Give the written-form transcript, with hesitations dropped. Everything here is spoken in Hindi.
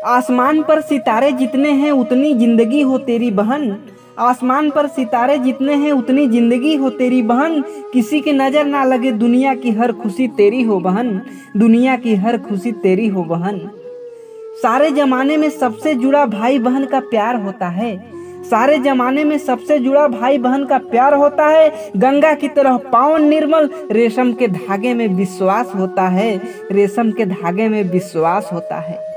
आसमान पर सितारे जितने हैं उतनी जिंदगी हो तेरी बहन। आसमान पर सितारे जितने हैं उतनी जिंदगी हो तेरी बहन। किसी की नजर ना लगे दुनिया की हर खुशी तेरी हो बहन। दुनिया की हर खुशी तेरी हो बहन। सारे जमाने में सबसे जुड़ा भाई बहन का प्यार होता है। सारे जमाने में सबसे जुड़ा भाई बहन का प्यार होता है। गंगा की तरह पावन निर्मल रेशम के धागे में विश्वास होता है। रेशम के धागे में विश्वास होता है।